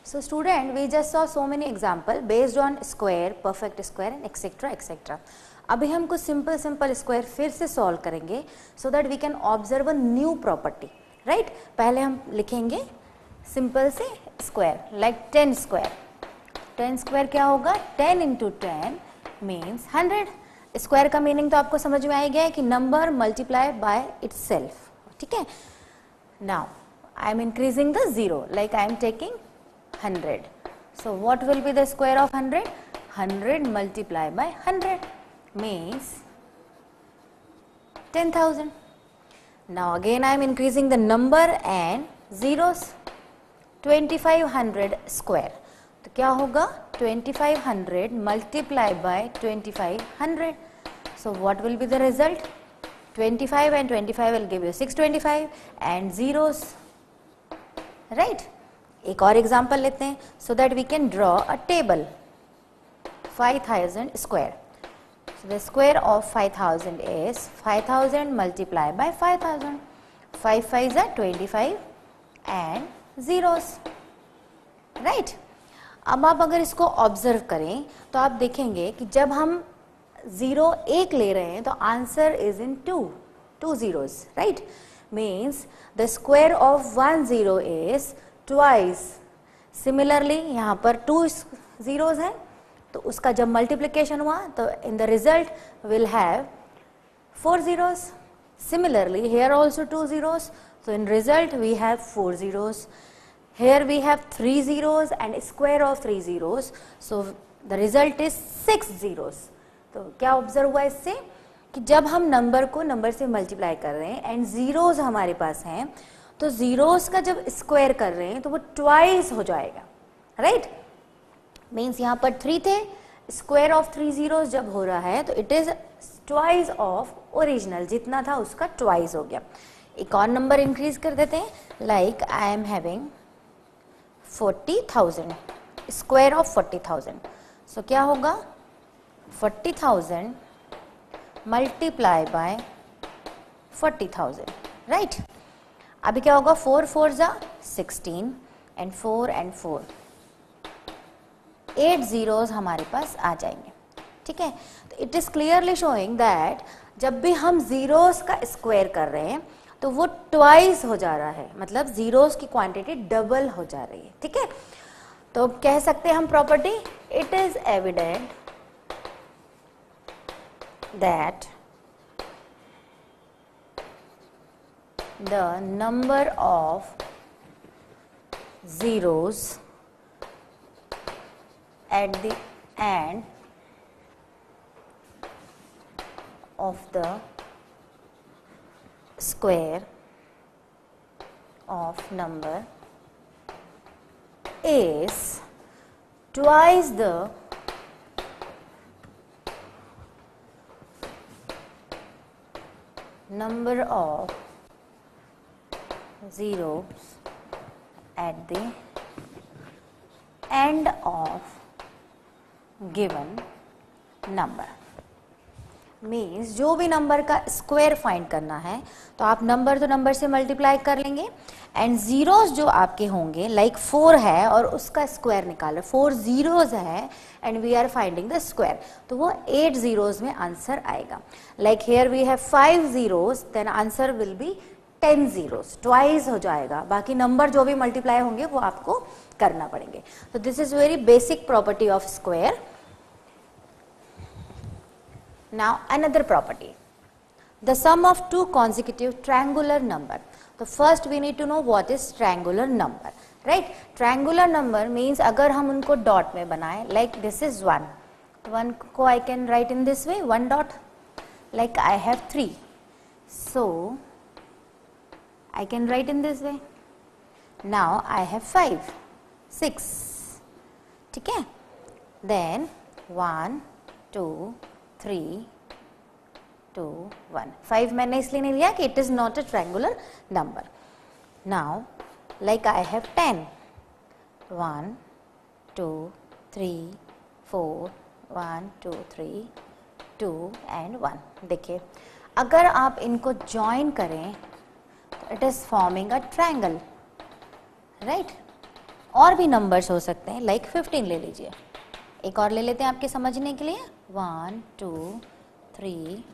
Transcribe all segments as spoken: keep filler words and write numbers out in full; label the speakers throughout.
Speaker 1: So student, we just saw so many example based on square, perfect square and etc etc. अभी हम कुछ simple simple square फिर से solve करेंगे so that we can observe a new property, right. पहले हम लिखेंगे simple से square like ten square. Ten square क्या होगा, ten into ten means hundred. Square का मीनिंग तो आपको समझ में आ गया है कि नंबर मल्टीप्लाई बाय इटसेल्फ, ठीक है। Now I am increasing the zero like I am taking hundred. So what will be the square of one hundred? one hundred multiplied by one hundred means ten thousand. Now again I am increasing the number and zeros. twenty-five hundred square. तो क्या होगा, twenty-five hundred multiplied by twenty-five hundred. So what will be the result? twenty-five and twenty-five will give you six hundred twenty-five and zeros, right? एक और example लेते हैं so that we can draw a table. five thousand square. So the square of five thousand is five thousand multiplied by five thousand. five fives are twenty-five and zeros, right? अब आप अगर इसको observe करें तो आप देखेंगे कि जब हम जीरो एक ले रहे हैं तो answer is in two two zeros, right. Means the square of one zero is twice. Similarly यहाँ पर टू जीरोस हैं तो उसका जब मल्टीप्लिकेशन हुआ तो in the result will have four zeros. Similarly here also two zeros, so in result we have four zeros. Here we have three zeros and square of three zeros, so the result is six zeros. तो क्या observe हुआ इससे कि जब हम number को number से multiply कर रहे हैं एंड जीरोस हमारे पास हैं तो जीरोस का जब स्क्वायर कर रहे हैं तो वो ट्वाइस हो जाएगा, राइट। मीन्स यहाँ पर थ्री थे, स्क्वायर ऑफ थ्री जीरोस जब हो रहा है तो it is twice of original, जितना था उसका ट्वाइस हो गया. एक और नंबर इंक्रीज कर देते हैं, like I am having forty thousand, square of forty thousand. So क्या होगा, forty thousand multiply by forty thousand, right. अभी क्या होगा, फोर फोर जा sixteen and four and four, eight zeros हमारे पास आ जाएंगे. ठीक है, तो it is clearly showing that जब भी हम जीरोस का स्क्वायर कर रहे हैं तो वो ट्वाइस हो जा रहा है, मतलब जीरोस की क्वांटिटी डबल हो जा रही है. ठीक है, तो कह सकते हैं हम property, it is evident that the number of zeros at the end of the square of number is twice the number of zeros at the end of given number. Means जो भी नंबर का square find करना है तो आप number तो number से multiply कर लेंगे एंड जीरोस जो आपके होंगे, लाइक like फोर है और उसका स्क्वायर निकाल रहे, फोर जीरोस है and we are finding the square, तो वो एट जीरोस में आंसर आएगा. Like here we have five zeros, then answer will be ten zeros, twice हो जाएगा. बाकी नंबर जो भी मल्टीप्लाई होंगे वो आपको करना पड़ेंगे. तो this is very basic property of square. Now another property, the sum of two consecutive triangular number. तो first we need to know what is triangular number, right. Triangular number means अगर हम उनको डॉट में बनाएं, like this is one, one को I can write in this way, one dot. Like I have three, so I can write in this way. Now I have five, six. ठीक है, then one, two, three, two, one. Five मैंने इसलिए नहीं लिया कि it is not a triangular number. Now, like I have ten. One, two, three, four, one, two, three, two and one. देखिए, अगर आप इनको join करें it is forming a triangle, right. और भी नंबर्स हो सकते हैं, लाइक फिफ्टीन ले लीजिए। एक और ले लेते हैं आपके समझने के लिए, one two three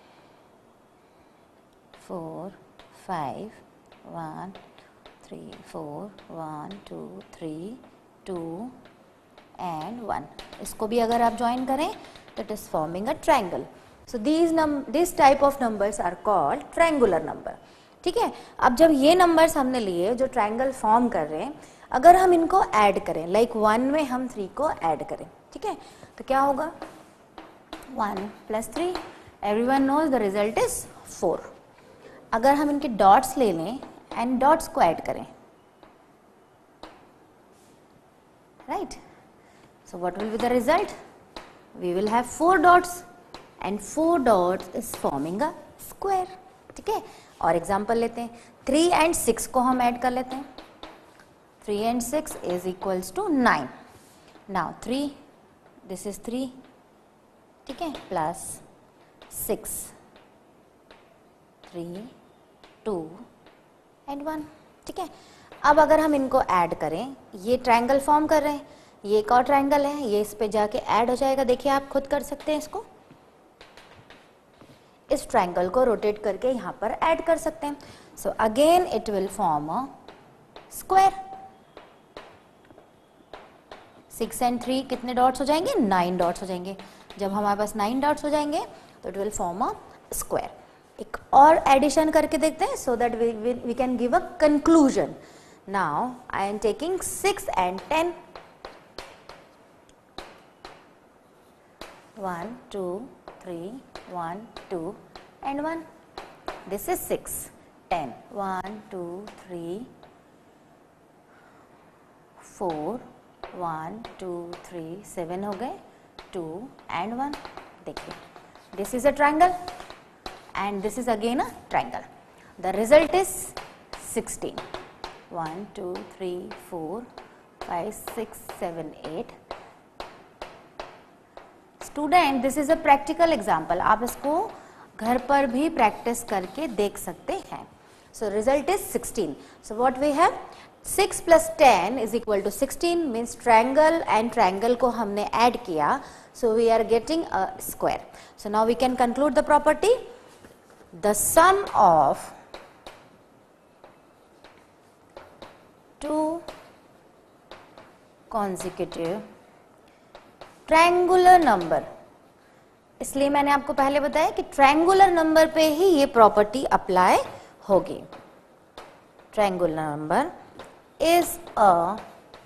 Speaker 1: four five, one three four, one two three two and one. इसको भी अगर आप ज्वाइन करें तो it is forming a triangle. So these number this type of numbers are called triangular number. ठीक है, अब जब ये नंबर्स हमने लिए जो ट्रायंगल फॉर्म कर रहे हैं, अगर हम इनको ऐड करें, लाइक वन में हम थ्री को ऐड करें, ठीक है, तो क्या होगा, one plus three, everyone knows the result is four. अगर हम इनके डॉट्स ले लें एंड डॉट्स को ऐड करें, right, so what will be the result, we will have four dots and four dots is forming a square. ठीक है, और एग्जांपल लेते हैं, थ्री एंड सिक्स को हम ऐड कर लेते हैं, three and six is equals to nine. Now three, this is three, ठीक है, plus six, three two and one. ठीक है, अब अगर हम इनको ऐड करें, ये ट्रायंगल फॉर्म कर रहे हैं, ये एक और ट्रायंगल है, ये इस पे जाके ऐड हो जाएगा। देखिए आप खुद कर सकते हैं इसको, इस ट्रायंगल को रोटेट करके यहाँ पर ऐड कर सकते हैं। So again it will form a square. Six and three कितने डॉट्स हो जाएंगे, नाइन डॉट्स हो जाएंगे। जब हमारे पास नाइन डॉट्स हो जाएंगे तो it will form a square. एक और एडिशन करके देखते हैं, so that we we can give a conclusion. Now I am taking six and ten, one two three, one, two and one. This is six, ten, one, two, three, four, one, two, three, seven हो गए, two and one। देखिए, this is a triangle and this is again a triangle. The result is sixteen. one, two, three, four, five, six, seven, eight. Student, this is a practical example, आप इसको घर पर भी practice करके देख सकते हैं। So result is sixteen. So what we have, six plus ten is equal to sixteen, means triangle and triangle को हमने ऐड किया, so we are getting a square. So now we can conclude the property, the sum of two consecutive triangular number, इसलिए मैंने आपको पहले बताया कि triangular number पे ही ये प्रॉपर्टी अप्लाई होगी। Triangular number is a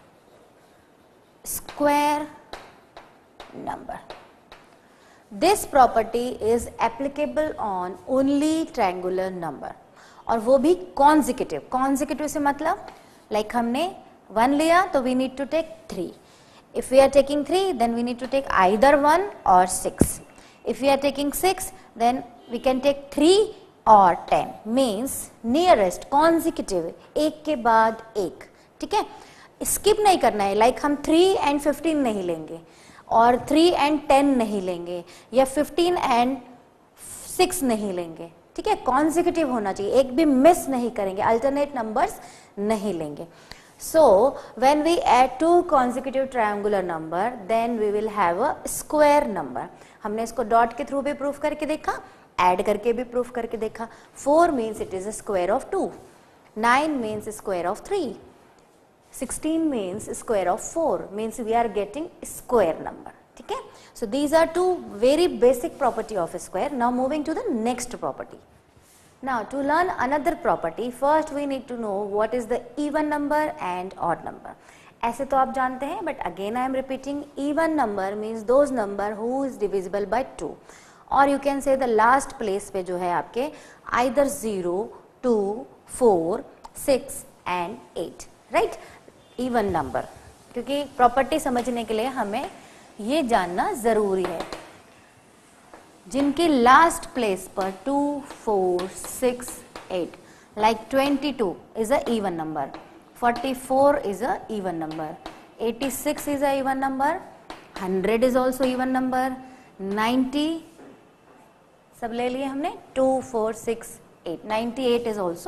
Speaker 1: square number. This property is applicable on only triangular number, और वो भी कॉन्जिक्यूटिव। कॉन्जिक्यूटिव से मतलब लाइक like हमने वन लिया तो we need to take three. If we are taking three, then we need to take either one or six. If we are taking six, then we can take three or ten. Means nearest consecutive, एक के बाद एक। ठीक है, skip नहीं करना है, like हम three and fifteen नहीं लेंगे, और three and ten नहीं लेंगे, या fifteen and six नहीं लेंगे। ठीक है, consecutive होना चाहिए, एक भी miss नहीं करेंगे, alternate numbers नहीं लेंगे। So when we add two consecutive triangular number, then we will have a square number. हमने इसको डॉट के थ्रू भी प्रूफ करके देखा, ऐड करके भी प्रूफ करके देखा। Four means it is a square of two, nine means square of three, sixteen means square of four, means we are getting square number. ठीक है, so these are two very basic property of a square. Now moving to the next property. Now to learn another property, first we need to know what is the even number and odd number. ऐसे तो आप जानते हैं, but again I am repeating, even number means those number who is divisible by two, or you can say the last place पे जो है आपके either zero, two, four, six and eight, right? Even number, क्योंकि property समझने के लिए हमें ये जानना जरूरी है, जिनके लास्ट प्लेस पर two, four, six, eight, like twenty two is a even number, forty four is a even number, eighty six is a even number, hundred is also even number, ninety सब ले लिए हमने, two, four, six, eight, ninety eight is also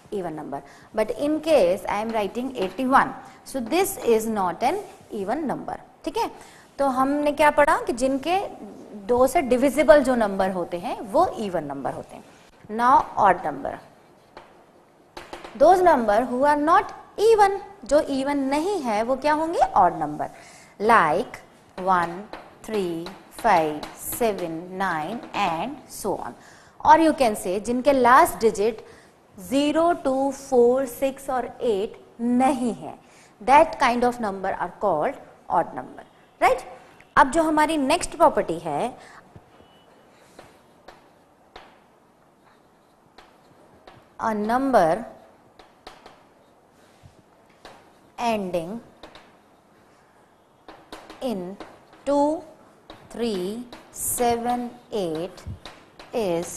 Speaker 1: even number. But in case I am writing eighty-one, so this is not an even number. ठीक है, तो हमने क्या पढ़ा कि जिनके दो से डिविजिबल जो नंबर होते हैं वो इवन नंबर होते हैं. Now odd number, those number who are not even, जो इवन नहीं है वो क्या होंगे? Odd number. Like one, three, five, seven, nine and so on. और यू कैन से जिनके last digit zero, two, four, six और एट नहीं है, that kind of number are called odd number. Right. अब जो हमारी नेक्स्ट प्रॉपर्टी है, a number ending in two, three, seven, eight is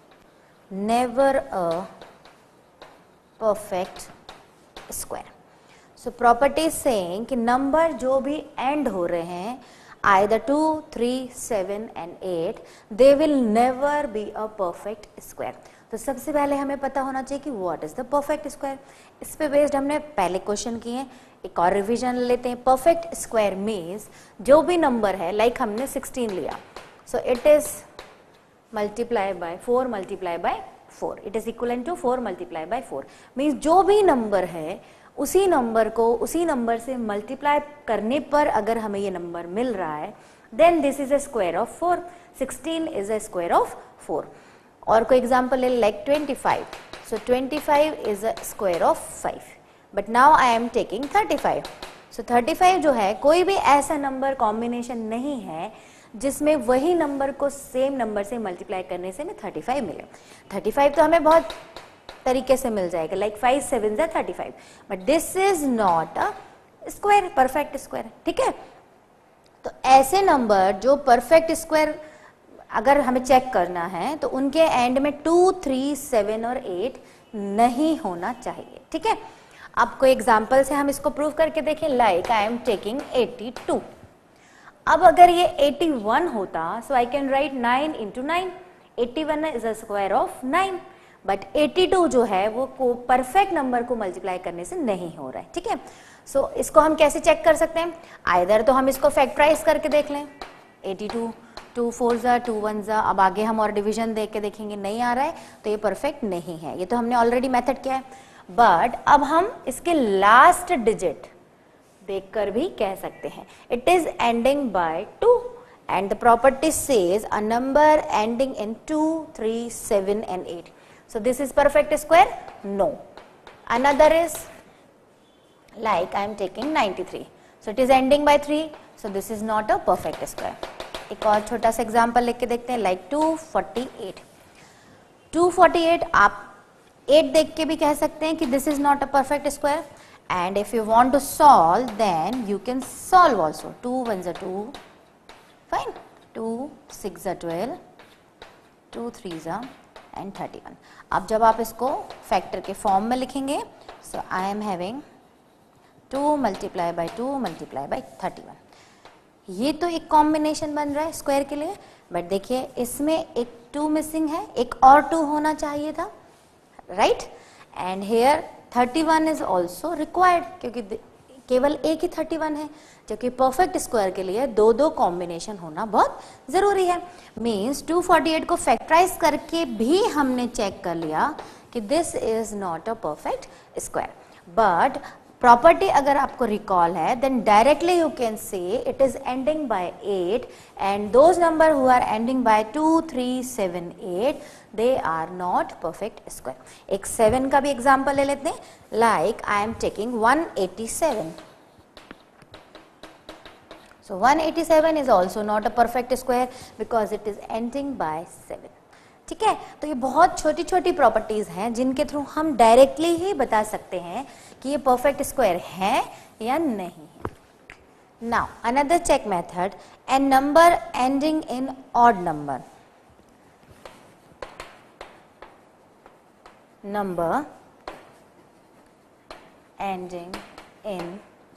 Speaker 1: never a perfect square. So property is saying कि number जो भी एंड हो रहे हैं either two, three, seven and eight, they will never be a perfect square. तो सबसे पहले हमें पता होना चाहिए कि what is the perfect square. इस पे बेस्ड हमने पहले क्वेश्चन किए. एक और रिवीजन लेते हैं. परफेक्ट स्क्वायर मीन्स जो भी नंबर है, लाइक like हमने सिक्सटीन लिया, so it is multiply by four multiply by four, it is equivalent to four multiply by फोर. मीन्स जो भी नंबर है उसी नंबर को उसी नंबर से मल्टीप्लाई करने पर अगर हमें ये नंबर मिल रहा है, then this is a square of four. Sixteen is a square of four. और कोई एग्जांपल ले, like twenty five. So twenty five is a square of five. But now I am taking thirty five. So thirty five जो है, कोई भी ऐसा number combination नहीं है जिसमें वही नंबर को सेम नंबर से मल्टीप्लाई करने से हमें थर्टी फाइव मिले. थर्टी फाइव तो हमें बहुत तरीके से मिल जाएगा, लाइक फाइव सेवन जा thirty five, but this is not a square, perfect square. ठीक है, तो ऐसे नंबर जो परफेक्ट स्क्वायर अगर हमें चेक करना है तो उनके एंड में टू, थ्री, सेवन और एट नहीं होना चाहिए. ठीक है, आपको एग्जाम्पल से हम इसको प्रूव करके देखें. Like I am taking eighty two. अब अगर ये एटी वन होता, so I can write nine into nine. Eighty one is a square of nine, but eighty two जो है वो को परफेक्ट नंबर को मल्टीप्लाई करने से नहीं हो रहा है. ठीक है, सो so, इसको हम कैसे चेक कर सकते हैं? आइदर तो हम इसको फैक्टराइज करके देख लें. एटी टू, टू फोर जा, टू वन जा. अब आगे हम और डिवीजन देख के देखेंगे, नहीं आ रहा है तो ये परफेक्ट नहीं है. ये तो हमने ऑलरेडी मेथड किया है. बट अब हम इसके लास्ट डिजिट देखकर भी कह सकते हैं. It is ending by two and the property says a number ending in two, three, seven and eight. So this is perfect square? No. Another is like I am taking ninety three. So it is ending by three. So this is not a perfect square. एक और छोटा सा example लिख के देखते हैं. Like two forty eight. Two forty eight आप eight देख के भी कह सकते हैं कि this is not a perfect square. And if you want to solve, then you can solve also. two ones are two, fine. two six are twelve, two threes are and thirty-one. अब जब आप इसको factor के form में लिखेंगे, so I am having two multiply by two multiply by thirty-one. ये तो एक कॉम्बिनेशन बन रहा है स्क्वायर के लिए, बट देखिए इसमें एक टू मिसिंग है, एक और टू होना चाहिए था, right. And here thirty one is also required, क्योंकि केवल एक ही थर्टी वन है, जो कि परफेक्ट स्क्वायर के लिए दो दो कॉम्बिनेशन होना बहुत जरूरी है. मीन्स टू फोर्टी एट को फैक्टराइज करके भी हमने चेक कर लिया कि this is not a perfect square. But property अगर आपको रिकॉल है, then directly you can say it is ending by eight and those number who are ending by two, three, seven, eight, they are not perfect square. एक seven का भी example ले लेते हैं. Like I am taking one eighty seven. So one eighty seven is also not a perfect square because it is ending by seven. ठीक है, तो ये बहुत छोटी छोटी प्रॉपर्टीज हैं जिनके थ्रू हम डायरेक्टली ही बता सकते हैं कि ये परफेक्ट स्क्वायर है या नहीं है. Now another check method, an number ending in odd number. number ending in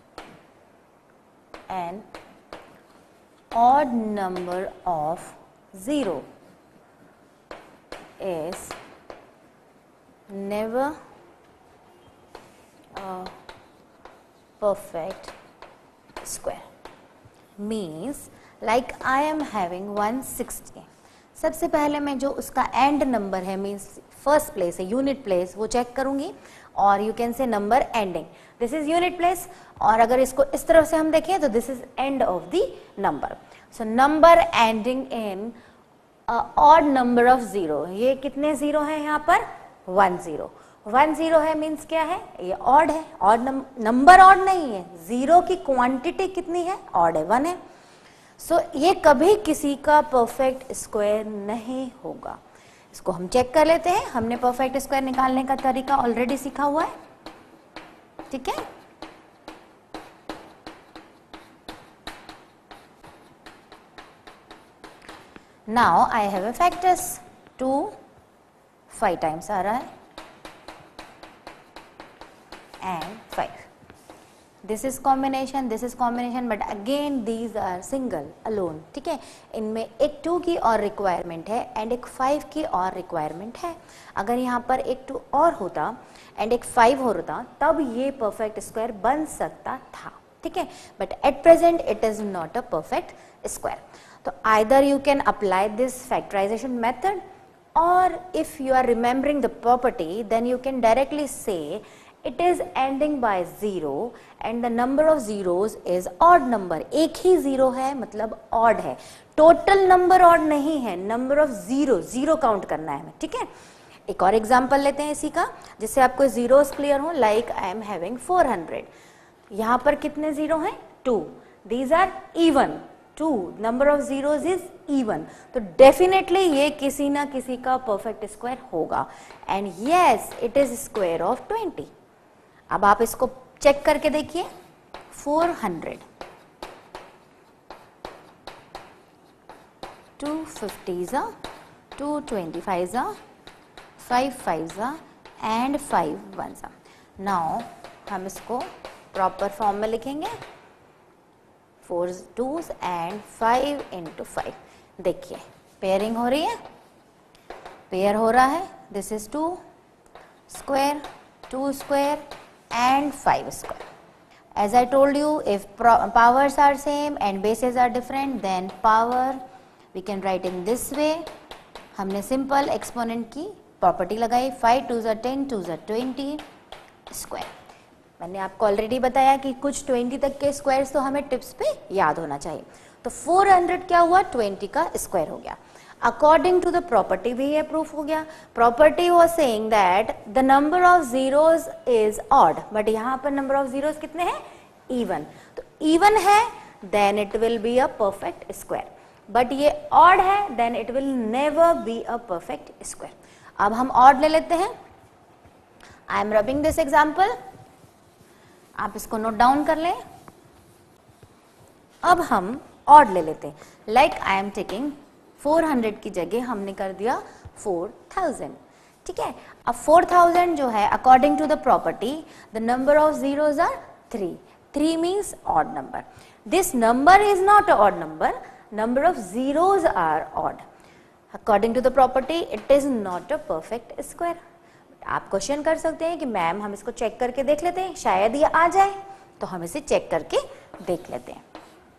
Speaker 1: an odd number of zero is never perfect square means like I am having one sixty. सबसे पहले मैं जो उसका end number है means first place है unit place वो चेक करूंगी और you can say number ending, this is unit place, और अगर इसको इस तरफ से हम देखें तो this is end of the number. So number ending in odd number of zero. ये कितने जीरो है यहाँ पर? One zero. वन जीरो है मीन्स क्या है? ये ऑड है. ऑड नंबर ऑड नहीं है, जीरो की क्वांटिटी कितनी है? ऑड है, वन है. सो so, ये कभी किसी का परफेक्ट स्क्वायर नहीं होगा. इसको हम चेक कर लेते हैं. हमने परफेक्ट स्क्वायर निकालने का तरीका ऑलरेडी सीखा हुआ है, ठीक है. Now I have a factors two five times आ रहा है and five. This is combination, this is combination, but again these are single alone, ठीक है. इनमें एक टू की और रिक्वायरमेंट है एंड एक फाइव की और रिक्वायरमेंट है. अगर यहाँ पर एक टू और होता एंड एक फाइव होता तब ये परफेक्ट स्क्वायर बन सकता था, ठीक है. But at present it is not a perfect square. तो either you can apply this factorisation method or if you are remembering the property then you can directly say it is ending by zero and the number of zeros is odd number. एक ही zero है मतलब odd है, total number odd नहीं है, number of zero zero count करना है, ठीक है. एक और एग्जांपल लेते हैं इसी का जिससे आपको जीरोस क्लियर हो. Like I am having four hundred. यहाँ पर कितने जीरो हैं? Two. These are even. Two number of zeros is even. तो डेफिनेटली ये किसी ना किसी का परफेक्ट स्क्वायर होगा and yes it is square of twenty. अब आप इसको चेक करके देखिए. फोर हंड्रेड, टू फिफ्टी जा, टू ट्वेंटी फाइव जा, फाइव फाइव जा एंड फाइव वन जा. नाउ हम इसको प्रॉपर फॉर्म में लिखेंगे. Four twos and five into five. देखिए पेयरिंग हो रही है, पेयर हो रहा है. This is two square, two square and five square. As I told you, if powers are same and bases are different, then power we can write in this way. हमने simple exponent की property लगाई. Five two ज़ा ten, two ज़ा twenty square. मैंने आपको already बताया कि कुछ ट्वेंटी तक के स्क्वायर्स तो हमें टिप्स पे याद होना चाहिए. तो फोर हंड्रेड क्या हुआ? ट्वेंटी का स्क्वायर हो गया. अकॉर्डिंग टू द प्रॉपर्टी भी ये प्रूफ हो गया. Property was saying that the number of zeros is odd, but यहाँ पर नंबर ऑफ जीरोस कितने हैं? इवन. तो इवन है then it will be a perfect square, but ये ऑड है then it will never be a perfect square. अब हम ऑड ले लेते हैं. I am rubbing this example, आप इसको नोट डाउन कर लें. अब हम ऑड ले लेते हैं. Like I am taking four hundred की जगह हमने कर दिया फोर थाउजेंड, ठीक है. अब फोर थाउजेंड जो है according to the property the number of zeros are three. Three means odd number. This number is not a odd number, number of zeros are odd. According to the property it is not a perfect square. आप question कर सकते हैं कि ma'am हम इसको check करके देख लेते हैं, शायद ये आ जाए, तो हम इसे चेक करके देख लेते हैं,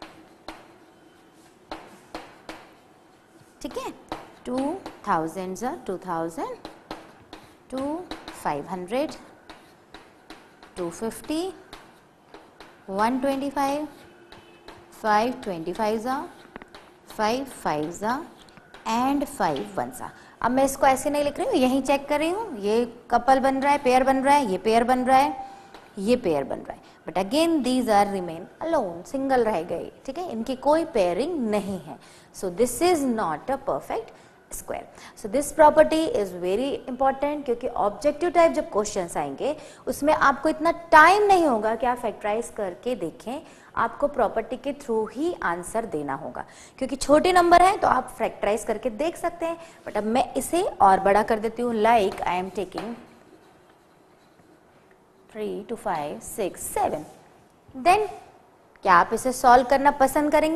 Speaker 1: ठीक है. टू थाउजेंड ज़ा two thousand, two five hundred, two fifty, one twenty five, five twenty five ज़ा, फाइव फाइव ज़ा एंड फाइव वन ज़ा. अब मैं इसको ऐसे नहीं लिख रही हूँ, यहीं चेक कर रही हूँ. ये कपल बन रहा है, पेयर बन रहा है, ये पेयर बन रहा है, ये पेयर बन रहा है, but again these are remain alone, single रह गए, ठीक है. इनकी कोई पेयरिंग नहीं है. So this is not a perfect square. So this property is very important क्योंकि ऑब्जेक्टिव टाइप जब क्वेश्चंस आएंगे उसमें आपको इतना टाइम नहीं होगा कि आप फैक्टराइज करके देखें, आपको प्रॉपर्टी के थ्रू ही आंसर देना होगा. क्योंकि छोटे नंबर है तो आप फैक्टराइज करके देख सकते हैं, बट अब मैं इसे और बड़ा कर देती हूँ. Like I am taking three two five six seven. Then क्या आप इसे सॉल्व करना पसंद करेंगे?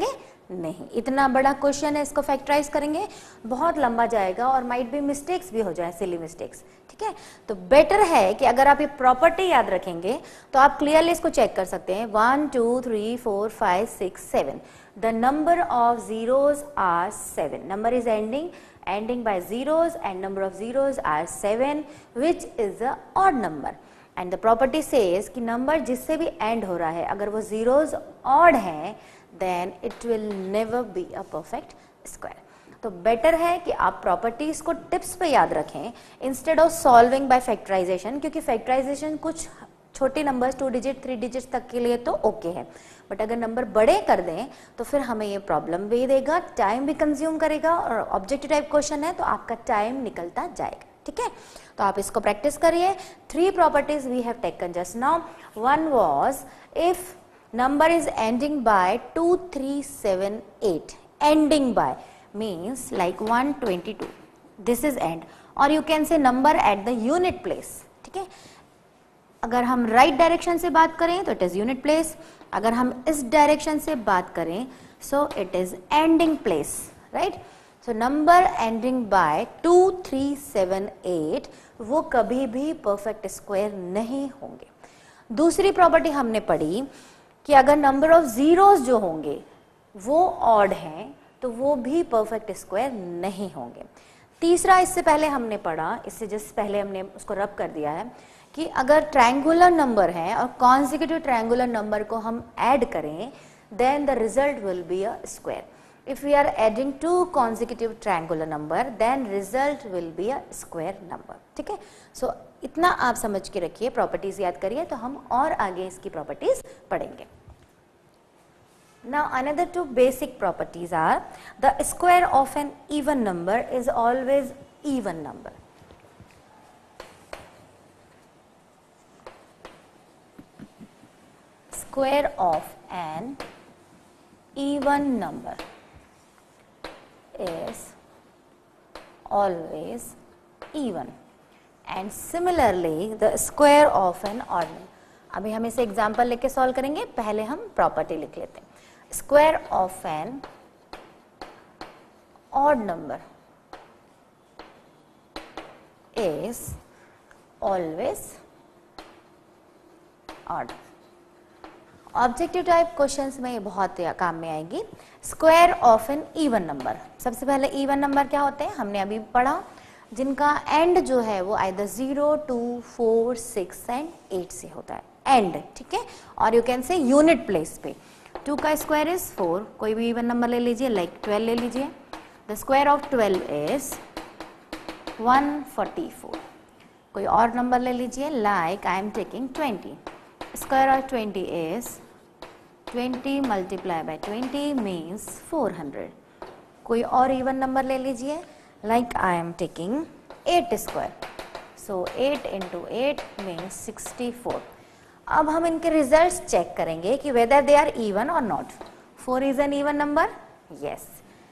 Speaker 1: नहीं। इतना बड़ा क्वेश्चन है, इसको फैक्टराइज करेंगे बहुत लंबा जाएगा और माइट भी मिस्टेक्स भी हो जाए, सिली मिस्टेक्स, ठीक है। तो बेटर है कि अगर आप ये प्रॉपर्टी याद रखेंगे तो आप क्लियरली इसको चेक कर सकते हैं। One two three four five six seven, the number of zeros are seven, number is ending ending by zeros and number of zeros are seven, which is a odd number, and the property says कि number जिससे भी end हो रहा है अगर वो zeros odd है then it will never be a perfect square. तो better है कि आप properties को tips पे याद रखें instead of solving by factorization, क्योंकि factorization कुछ छोटे numbers two digit three digit तक के लिए तो ओके है, बट अगर नंबर बड़े कर दें तो फिर हमें ये प्रॉब्लम भी देगा, टाइम भी कंज्यूम करेगा और ऑब्जेक्टिव टाइप क्वेश्चन है तो आपका टाइम निकलता जाएगा, ठीक है। तो आप इसको प्रैक्टिस करिए। Three properties we have taken just now. One was if number is ending by two three seven eight, ending by means like one twenty two, this is end, और you can say number at the unit place, ठीक है। अगर हम right right direction से बात करें तो it is unit place, अगर हम इस डायरेक्शन से बात करें so it is ending place, right. So number ending by two three seven eight वो कभी भी परफेक्ट स्क्वायर नहीं होंगे। दूसरी प्रॉपर्टी हमने पढ़ी कि अगर नंबर ऑफ जीरोस जो होंगे वो ऑड हैं तो वो भी परफेक्ट स्क्वायर नहीं होंगे। तीसरा इससे पहले हमने पढ़ा, इससे जस्ट पहले हमने उसको रब कर दिया है कि अगर ट्रायंगुलर नंबर है और कॉन्जिक्यूटिव ट्रायंगुलर नंबर को हम ऐड करें then the result will be a square. If we are adding two consecutive triangular number then result will be a square number, ठीक है। सो इतना आप समझ के रखिए, प्रॉपर्टीज याद करिए, तो हम और आगे इसकी प्रॉपर्टीज पढ़ेंगे। Now another two basic properties are the square of an even number is always even number. Square of an even number is always even, and similarly the square of an odd number. अभी हम इसे example लेके solve करेंगे, पहले हम property लिख लेते हैं। Square of an odd number is always odd. Objective type questions में ये बहुत काम में आएगी। Square of an even number, सबसे पहले इवन नंबर क्या होते हैं हमने अभी पढ़ा, जिनका एंड जो है वो either zero two four six and eight से होता है, एंड, ठीक है। और you can say unit place पे टू का स्क्वायर इज फोर, कोई भी इवन नंबर ले लीजिए, लाइक ट्वेल्व ले लीजिए, the square of twelve is one forty four. कोई और नंबर ले लीजिए, like I am taking twenty, square of twenty is twenty multiply by twenty means four hundred. कोई और इवन नंबर ले लीजिए, like I am taking eight square, so eight into eight means sixty four. अब हम इनके results check करेंगे कि whether they are even और not. Four is an even number, yes.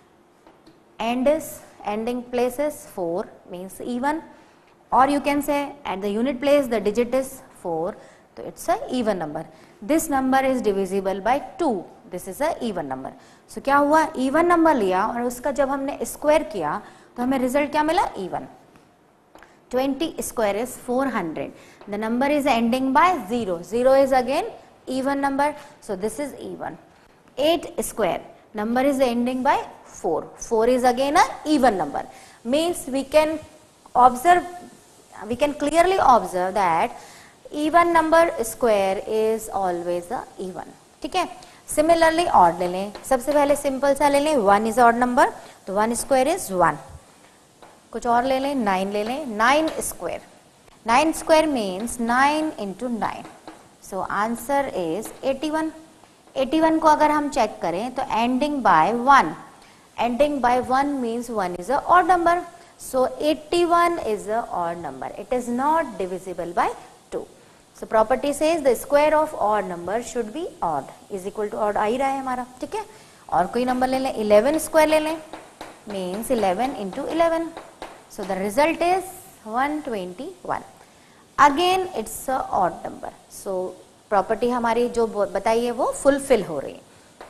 Speaker 1: End is ending place is four means even, or you can say at the unit place the digit is four, so it's a even number. This number is divisible by two, this is a even number. So क्या हुआ, even number लिया और उसका जब हमने square किया तो हमें result क्या मिला, even. twenty square is four hundred. The number is ending by zero. zero is again even number, so this is even. eight square, number is ending by four. four is again a even number. Means we can observe, we can clearly observe that even number square is always a even. ठीक है। Similarly odd ले लें, सबसे पहले simple सा ले लें, one is odd number, तो one square is one. कुछ और ले लें, नाइन ले लें, nine square, nine square means nine into nine, so answer is eighty one. Eighty one को अगर हम चेक करें तो ending by one, ending by one means one is a odd number, so eighty one is a odd number, it is not divisible by two. So property says the square of odd number should be odd, is equal to odd आ ही रहा है हमारा, ठीक है। और कोई number ले लें, इलेवन स्क्वायर ले लें, means eleven into eleven, so the result is one twenty-one. Again it's a odd number, so property हमारी जो बताई है वो fulfill हो रही है।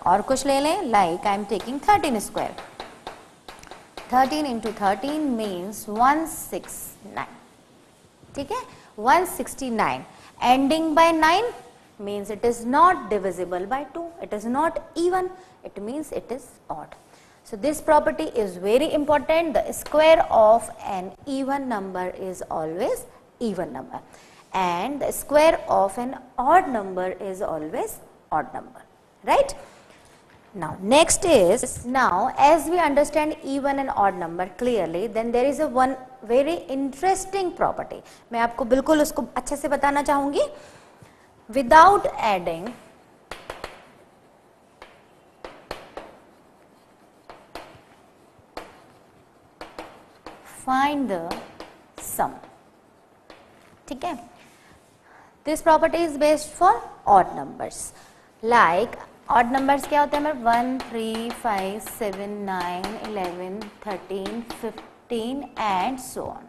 Speaker 1: और कुछ ले लें, like I am taking thirteen square. Thirteen into thirteen means one six nine. ठीक है, one sixty nine. Ending by nine means it is not divisible by two, it is not even, it means it is odd. So this property is very important. The square of an even number is always even number and the square of an odd number is always odd number, right? Now next is, now as we understand even and odd number clearly, then there is a one very interesting property. मैं आपको बिल्कुल उसको अच्छे से बताना चाहूंगी. Without adding find the sum. ठीक है, this property is based for odd numbers. Like odd numbers क्या होते हैं हमारे, one three five seven nine eleven thirteen fifteen and so on.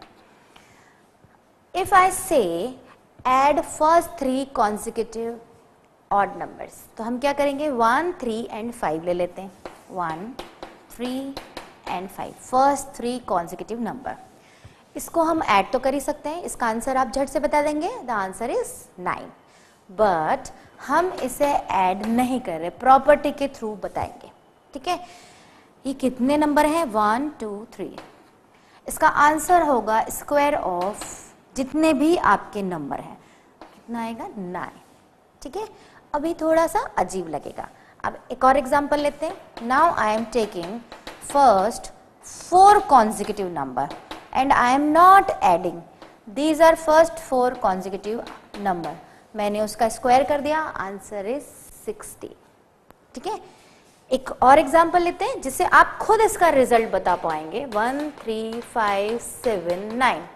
Speaker 1: If I say add first three consecutive odd numbers, तो हम क्या करेंगे, वन थ्री एंड फाइव ले लेते हैं. One three and five, first three consecutive number. इसको हम add तो कर ही सकते हैं, इसका आंसर आप झट से बता देंगे, the answer is nine. But हम इसे ऐड नहीं कर रहे, प्रॉपर्टी के थ्रू बताएंगे. ठीक है, ये कितने नंबर हैं, वन टू थ्री. इसका आंसर होगा स्क्वायर ऑफ जितने भी आपके नंबर हैं. कितना आएगा, नाइन. ठीक है, अभी थोड़ा सा अजीब लगेगा. अब एक और एग्जांपल लेते हैं. Now I am taking first four consecutive number and I am not adding. These are first four consecutive number. मैंने उसका स्क्वायर कर दिया, आंसर इज सिक्सटी. ठीक है, एक और एग्जांपल लेते हैं जिससे आप खुद इसका रिजल्ट बता पाएंगे. One three five seven nine.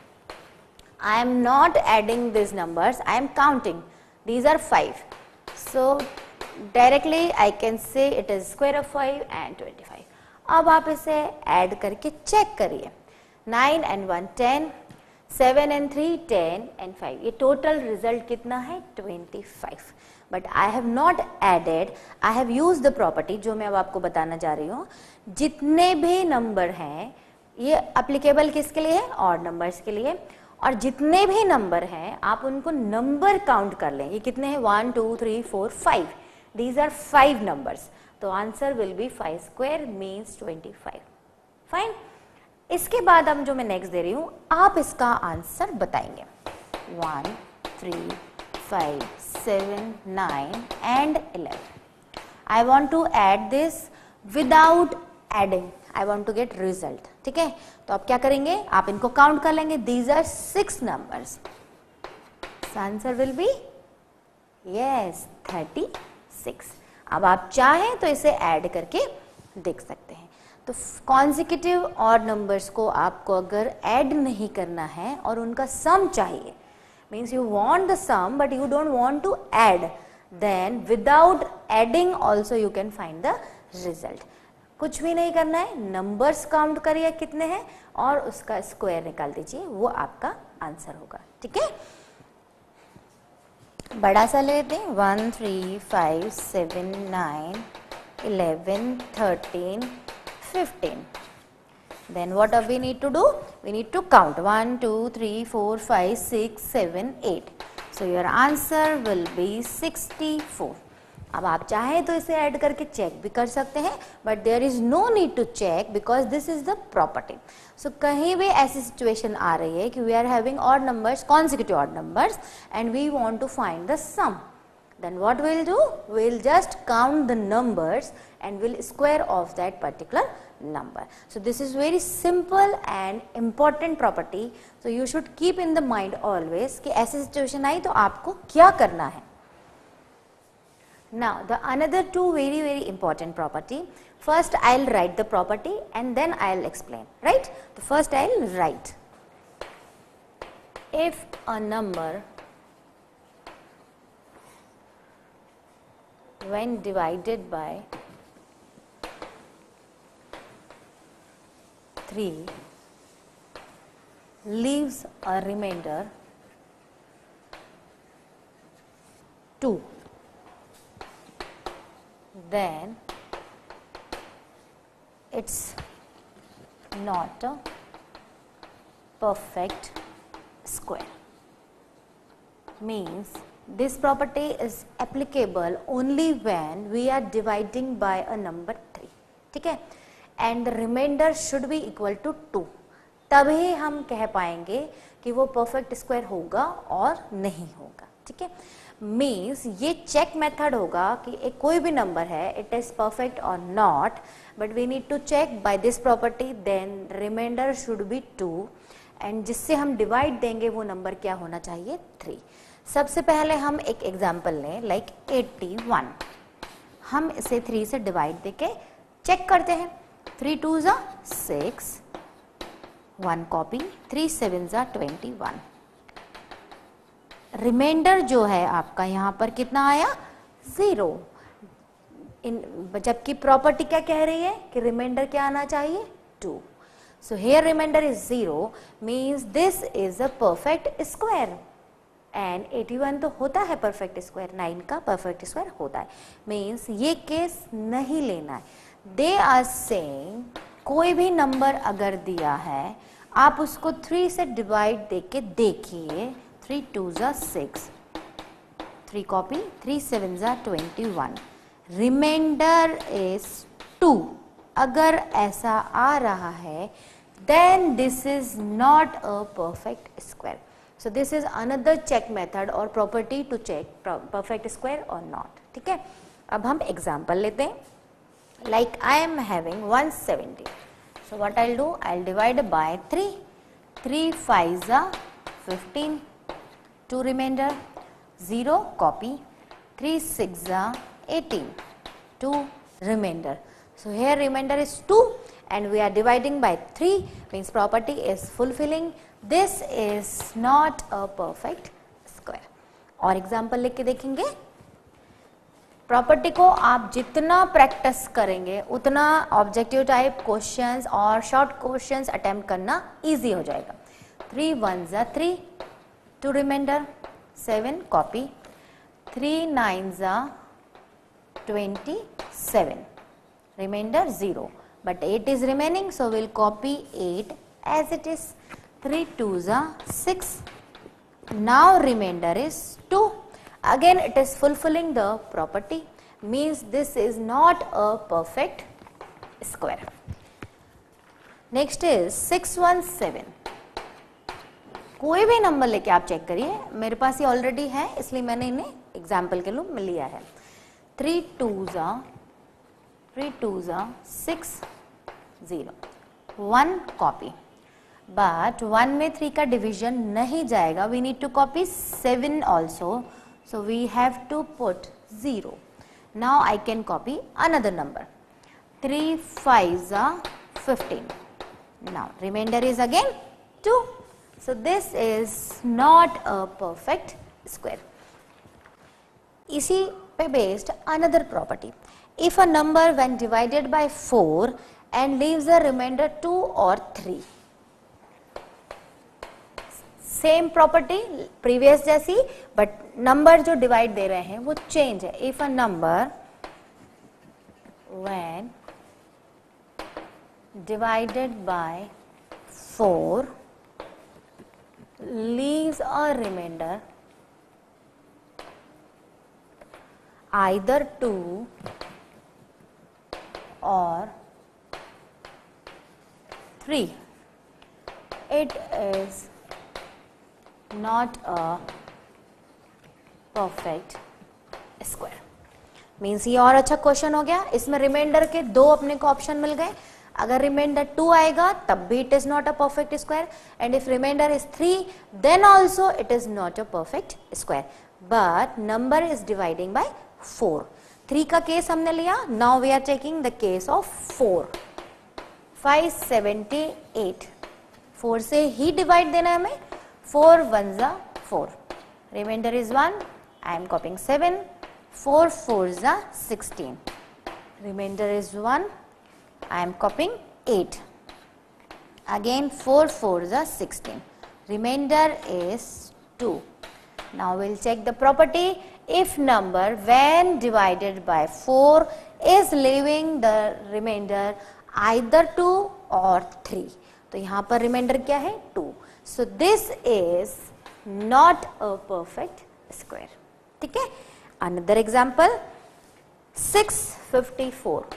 Speaker 1: I am not adding these numbers, I am counting. These are five. So directly I can say it is square of five and twenty-five. अब आप इसे ऐड करके check करिए. Nine and one ten, seven and three ten and five. ये total result कितना है, twenty-five. But I have not added, I have used the property जो मैं अब आपको बताना जा रही हूँ. जितने भी नंबर हैं, ये एप्लीकेबल किसके लिए है, ऑड नंबर्स के लिए. और जितने भी नंबर हैं आप उनको नंबर काउंट कर लें. ये कितने हैं, one two three four five. These are five numbers. तो answer will be five square means twenty five. Fine. इसके बाद अब जो मैं नेक्स्ट दे रही हूं, आप इसका आंसर बताएंगे. One three five seven nine and eleven. I want to add this without adding. I want to get result. ठीक है, तो आप क्या करेंगे, आप इनको काउंट कर लेंगे. These are six numbers. Answer will be yes thirty six. अब आप चाहें तो इसे ऐड करके देख सकते हैं. तो कॉन्जिक्यूटिव और नंबर्स को आपको अगर ऐड नहीं करना है और उनका सम चाहिए, means you want the sum but you don't want to add, then without adding also you can find the result. कुछ भी नहीं करना है, नंबर्स काउंट करिए कितने हैं और उसका स्क्वायर निकाल दीजिए, वो आपका आंसर होगा. ठीक है, बड़ा सा लेते हैं. One three five seven nine eleven thirteen fifteen. Then what we need to do, we need to count one two three four five six seven eight. So your answer will be sixty four. अब आप चाहें तो इसे add करके check भी कर सकते हैं, but there is no need to check because this is the property. So कहीं भी ऐसी सिचुएशन आ रही है कि we are having odd numbers, consecutive odd numbers, and we want to find the sum, then what we'll do, we'll just count the numbers and we'll square of that particular number. So this is very simple and important property. So you should keep in the mind always कि ऐसी situation आई तो आपको क्या करना है. Now the another two very very important property. First I'll write the property and then I'll explain. Right? The first I'll write. If a number when divided by three leaves a remainder two, then it's not a perfect square. Means this property is applicable only when we are dividing by a number three. ठीक है, and the remainder should be equal to two. तभी हम कह पाएंगे कि वो perfect square होगा और नहीं होगा. ठीक है, मीन्स ये चेक मेथड होगा कि एक कोई भी नंबर है इट इज परफेक्ट और not, but we need to check by this property, then remainder should be two, and जिससे हम डिवाइड देंगे वो नंबर क्या होना चाहिए, थ्री. सबसे पहले हम एक एग्जाम्पल लें, लाइक एट्टी वन. हम इसे थ्री से डिवाइड देके चेक करते हैं. थ्री टू ज़ा six, one copy, three seven ज़ा ट्वेंटी वन. रिमाइंडर जो है आपका यहाँ पर कितना आया, जीरो. इन जबकि प्रॉपर्टी क्या कह रही है कि रिमाइंडर क्या आना चाहिए, two. So here remainder is zero, means this is a perfect square. And eighty one तो होता है परफेक्ट स्क्वायर, नाइन का परफेक्ट स्क्वायर होता है. मीन्स ये केस नहीं लेना है. दे आर सेइंग कोई भी नंबर अगर दिया है आप उसको थ्री से डिवाइड देके देखिए. थ्री टू ज़ा six, three copy, three seven ज़ा twenty one. Remainder is two. अगर ऐसा आ रहा है then this is not a perfect square. So this is another check method और property to check perfect square और नॉट. ठीक है, अब हम एग्जाम्पल लेते हैं. Like I am having one seventy. So what I'll do? I'll divide by three. three fives are fifteen. two remainder. zero copy. three six are eighteen. two remainder. So here remainder is two and we are dividing by three, means property is fulfilling. This is not a perfect square. और example लेके देखेंगे. Property को आप जितना practice करेंगे उतना objective type questions और short questions attempt करना इजी हो जाएगा. थ्री वन ज़ा three, two remainder, seven copy, three nine ज़ा twenty seven, remainder zero, but eight is remaining so will copy eight as it is. Three two ज़ा six, now remainder is two. Again it is fulfilling the property, means this is not a perfect square. Next is six one seven. कोई भी number लेके आप check करिए. मेरे पास ये already है इसलिए मैंने इन्हें एग्जाम्पल के लिए लिया है. थ्री टू ज़ा थ्री टू ज़ा six, zero, one copy. But one में थ्री का डिवीजन नहीं जाएगा. We need to copy seven also. So we have to put zero. Now I can copy another number. three fives are fifteen. Now remainder is again two. So this is not a perfect square. इसी पे based another property. If a number when divided by four and leaves a remainder two or three. Same property previous जैसी, but number जो divide दे रहे हैं वो change है. If a number when divided by four leaves a remainder either two और three, it is not a perfect square. Means ये और अच्छा क्वेश्चन हो गया. इसमें रिमाइंडर के दो अपने को ऑप्शन मिल गए. अगर रिमाइंडर टू आएगा तब भी it is not a perfect square, and if remainder is three then also it is not a perfect square. But number is dividing by four. Three का केस हमने लिया. Now we are taking the case of four. Five seventy eight, four से ही divide देना है हमें. four ones are four, remainder is one. I am copying seven. four fours are sixteen, remainder is one. I am copying eight. Again four fours are sixteen, remainder is two. Now we'll check the property. if number when divided by four is leaving the remainder either two or three. तो यहाँ पर remainder क्या है? Two. So this is not a perfect square. ठीक है. Another example six fifty four.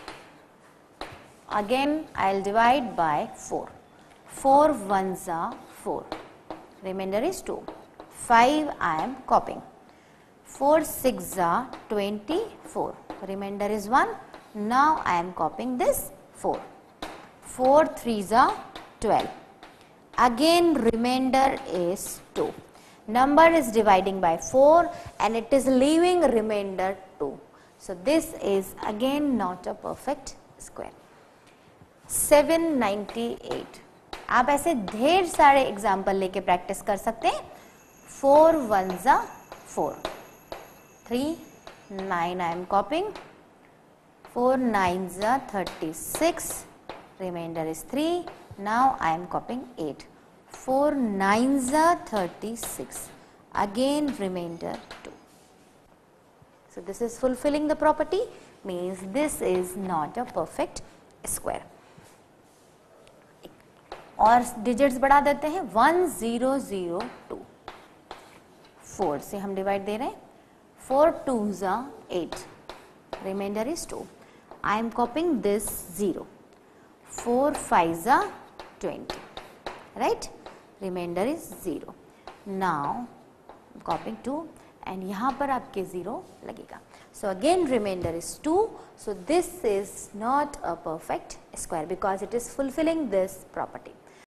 Speaker 1: Again I will divide by four. Four ones are four. Remainder is two. five I am copying. four six are twenty-four. Remainder is one. Now I am copying this four. four threes are twelve. Again remainder is two. Number is dividing by four and it is leaving remainder two. So this is again not a perfect square. seven ninety-eight. आप ऐसे ढेर सारे example लेके practice कर सकते हैं. Four one जा four. Three nine I am copying. Four nine जा thirty six. Remainder is three. Now I am copying eight. Four nine जा thirty six. Again remainder two. So this is fulfilling the property, means this is not a perfect square. और digits बढ़ा देते हैं. One zero zero two. Four से हम divide दे रहे हैं. फोर टू जा eight. Remainder is two. I am copying this zero. Four five जा twenty. Right. Remainder is zero. Now copying two and यहाँ पर आपके जीरो लगेगा. So again remainder is two. So this is not a perfect square because it is fulfilling this property.